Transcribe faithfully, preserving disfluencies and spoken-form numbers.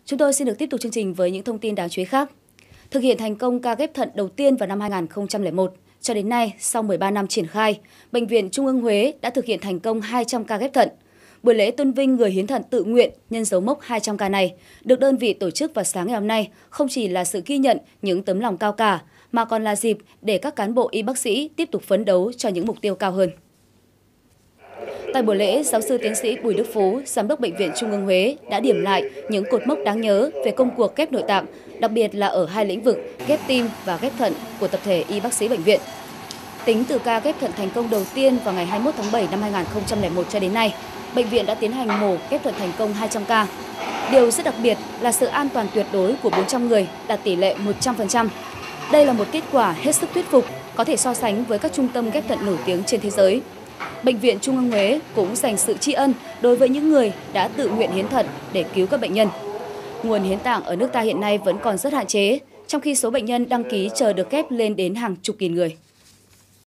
Chúng tôi xin được tiếp tục chương trình với những thông tin đáng chú ý khác. Thực hiện thành công ca ghép thận đầu tiên vào năm hai nghìn không trăm lẻ một, cho đến nay, sau mười ba năm triển khai, Bệnh viện Trung ương Huế đã thực hiện thành công hai trăm ca ghép thận. Buổi lễ tôn vinh người hiến thận tự nguyện nhân dấu mốc hai trăm ca này được đơn vị tổ chức vào sáng ngày hôm nay không chỉ là sự ghi nhận những tấm lòng cao cả, mà còn là dịp để các cán bộ y bác sĩ tiếp tục phấn đấu cho những mục tiêu cao hơn. Tại buổi lễ, giáo sư tiến sĩ Bùi Đức Phú, Giám đốc Bệnh viện Trung ương Huế đã điểm lại những cột mốc đáng nhớ về công cuộc ghép nội tạng, đặc biệt là ở hai lĩnh vực ghép tim và ghép thận của tập thể y bác sĩ bệnh viện. Tính từ ca ghép thận thành công đầu tiên vào ngày hai mươi mốt tháng bảy năm hai nghìn không trăm lẻ một cho đến nay, bệnh viện đã tiến hành mổ ghép thận thành công hai trăm ca. Điều rất đặc biệt là sự an toàn tuyệt đối của bốn trăm người, đạt tỷ lệ một trăm phần trăm. Đây là một kết quả hết sức thuyết phục, có thể so sánh với các trung tâm ghép thận nổi tiếng trên thế giới. Bệnh viện Trung ương Huế cũng dành sự tri ân đối với những người đã tự nguyện hiến thận để cứu các bệnh nhân. Nguồn hiến tạng ở nước ta hiện nay vẫn còn rất hạn chế, trong khi số bệnh nhân đăng ký chờ được ghép lên đến hàng chục nghìn người.